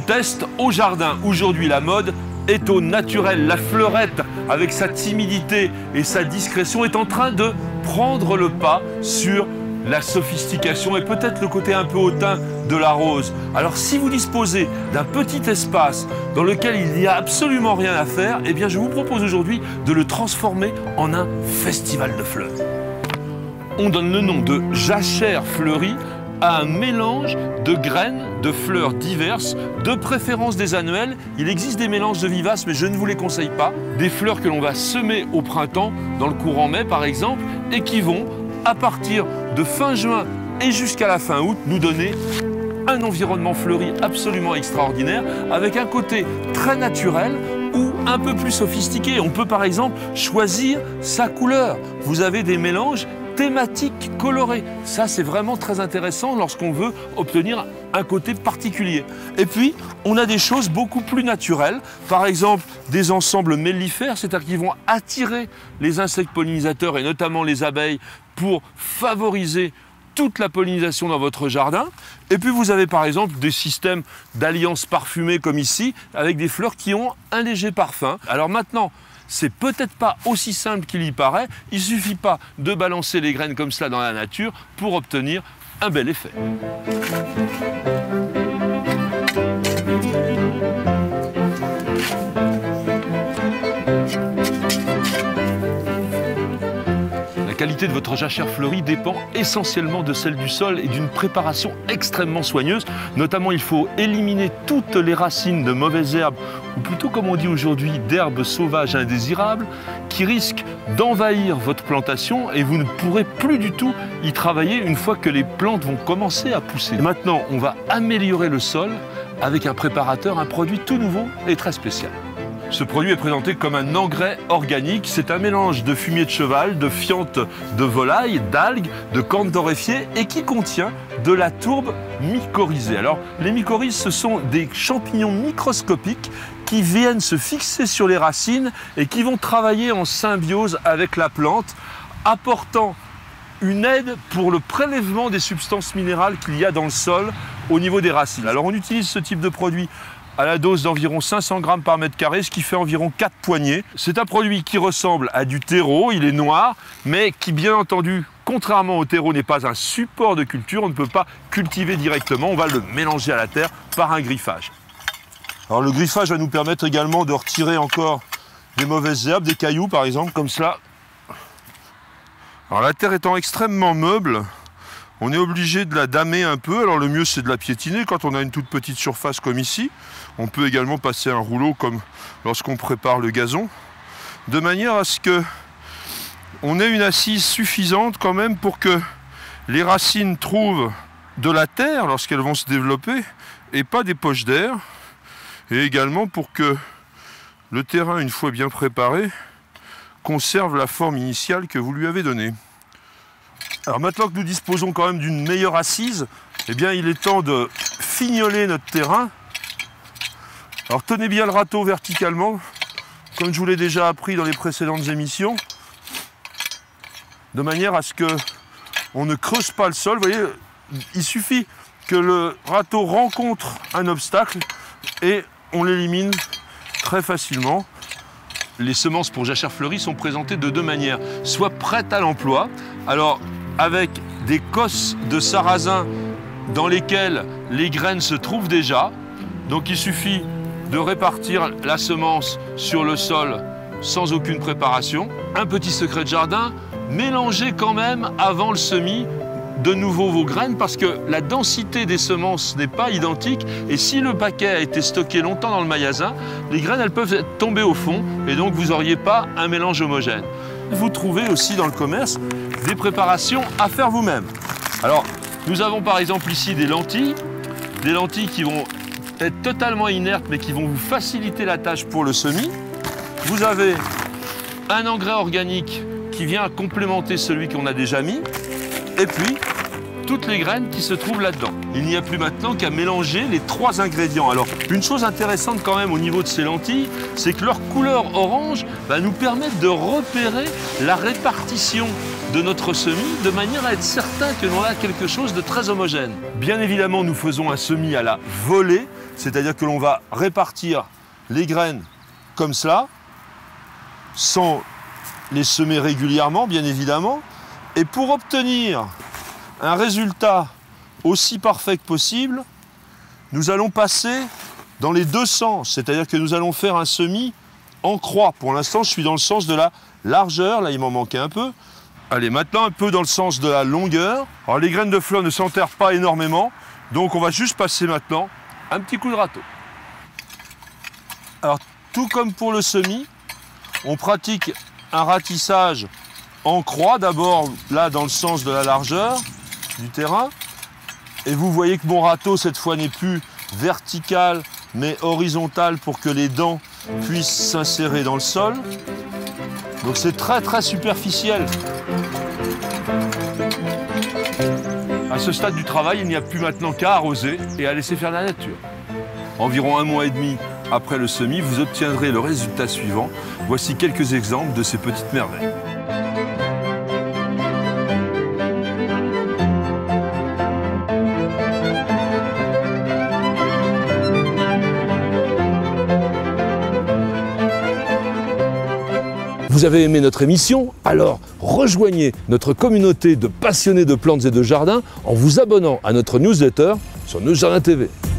teste au jardin. Aujourd'hui, la mode est au naturel. La fleurette, avec sa timidité et sa discrétion, est en train de prendre le pas sur la sophistication et peut-être le côté un peu hautain de la rose. Alors si vous disposez d'un petit espace dans lequel il n'y a absolument rien à faire, eh bien je vous propose aujourd'hui de le transformer en un festival de fleurs. On donne le nom de jachère fleurie à un mélange de graines de fleurs diverses, de préférence des annuelles. Il existe des mélanges de vivaces, mais je ne vous les conseille pas. Des fleurs que l'on va semer au printemps, dans le courant mai par exemple, et qui vont, à partir de fin juin et jusqu'à la fin août, nous donner un environnement fleuri absolument extraordinaire, avec un côté très naturel ou un peu plus sophistiqué. On peut par exemple choisir sa couleur. Vous avez des mélanges thématiques colorées. Ça, c'est vraiment très intéressant lorsqu'on veut obtenir un côté particulier. Et puis, on a des choses beaucoup plus naturelles. Par exemple, des ensembles mellifères, c'est-à-dire qui vont attirer les insectes pollinisateurs et notamment les abeilles pour favoriser toute la pollinisation dans votre jardin. Et puis vous avez par exemple des systèmes d'alliances parfumées comme ici, avec des fleurs qui ont un léger parfum. Alors maintenant, c'est peut-être pas aussi simple qu'il y paraît, il suffit pas de balancer les graines comme cela dans la nature pour obtenir un bel effet. La qualité de votre jachère fleurie dépend essentiellement de celle du sol et d'une préparation extrêmement soigneuse. Notamment, il faut éliminer toutes les racines de mauvaises herbes, ou plutôt comme on dit aujourd'hui, d'herbes sauvages indésirables, qui risquent d'envahir votre plantation et vous ne pourrez plus du tout y travailler une fois que les plantes vont commencer à pousser. Maintenant, on va améliorer le sol avec un préparateur, un produit tout nouveau et très spécial. Ce produit est présenté comme un engrais organique. C'est un mélange de fumier de cheval, de fientes de volaille, d'algues, de cornes torréfiées et qui contient de la tourbe mycorrhizée. Alors, les mycorhizes, ce sont des champignons microscopiques qui viennent se fixer sur les racines et qui vont travailler en symbiose avec la plante, apportant une aide pour le prélèvement des substances minérales qu'il y a dans le sol au niveau des racines. Alors, on utilise ce type de produit à la dose d'environ 500 grammes par mètre carré, ce qui fait environ 4 poignées. C'est un produit qui ressemble à du terreau, il est noir, mais qui bien entendu, contrairement au terreau, n'est pas un support de culture, on ne peut pas cultiver directement, on va le mélanger à la terre par un griffage. Alors le griffage va nous permettre également de retirer encore des mauvaises herbes, des cailloux par exemple, comme cela. Alors la terre étant extrêmement meuble, on est obligé de la damer un peu. Alors le mieux c'est de la piétiner quand on a une toute petite surface comme ici. On peut également passer un rouleau comme lorsqu'on prépare le gazon, de manière à ce que on ait une assise suffisante quand même pour que les racines trouvent de la terre lorsqu'elles vont se développer et pas des poches d'air, et également pour que le terrain, une fois bien préparé, conserve la forme initiale que vous lui avez donnée. Alors maintenant que nous disposons quand même d'une meilleure assise, eh bien il est temps de fignoler notre terrain. Alors tenez bien le râteau verticalement, comme je vous l'ai déjà appris dans les précédentes émissions, de manière à ce qu'on ne creuse pas le sol. Vous voyez, il suffit que le râteau rencontre un obstacle et on l'élimine très facilement. Les semences pour jachère fleurie sont présentées de deux manières, soit prêtes à l'emploi, alors avec des cosses de sarrasin dans lesquelles les graines se trouvent déjà. Donc il suffit de répartir la semence sur le sol sans aucune préparation. Un petit secret de jardin, mélangez quand même avant le semis de nouveau vos graines parce que la densité des semences n'est pas identique et si le paquet a été stocké longtemps dans le magasin, les graines elles peuvent tomber au fond et donc vous n'auriez pas un mélange homogène. Vous trouvez aussi dans le commerce des préparations à faire vous-même. Alors nous avons par exemple ici des lentilles qui vont être totalement inertes mais qui vont vous faciliter la tâche pour le semis. Vous avez un engrais organique qui vient complémenter celui qu'on a déjà mis et puis toutes les graines qui se trouvent là-dedans. Il n'y a plus maintenant qu'à mélanger les trois ingrédients. Alors, une chose intéressante quand même au niveau de ces lentilles, c'est que leur couleur orange va nous permettre de repérer la répartition de notre semis de manière à être certain que l'on a quelque chose de très homogène. Bien évidemment, nous faisons un semis à la volée, C'est-à-dire que l'on va répartir les graines comme cela, sans les semer régulièrement, bien évidemment. Et pour obtenir un résultat aussi parfait que possible, nous allons passer dans les deux sens. C'est-à-dire que nous allons faire un semis en croix. Pour l'instant, je suis dans le sens de la largeur. Là, il m'en manquait un peu. Allez, maintenant, un peu dans le sens de la longueur. Alors, les graines de fleurs ne s'enterrent pas énormément. Donc, on va juste passer maintenant un petit coup de râteau. Alors, tout comme pour le semis, on pratique un ratissage en croix. D'abord, là, dans le sens de la largeur du terrain. Et vous voyez que mon râteau, cette fois, n'est plus vertical, mais horizontal pour que les dents puissent s'insérer dans le sol. Donc c'est très très superficiel. À ce stade du travail, il n'y a plus maintenant qu'à arroser et à laisser faire la nature. Environ 1 mois et demi après le semis, vous obtiendrez le résultat suivant. Voici quelques exemples de ces petites merveilles. Vous avez aimé notre émission? Alors rejoignez notre communauté de passionnés de plantes et de jardin en vous abonnant à notre newsletter sur Nos Jardins TV.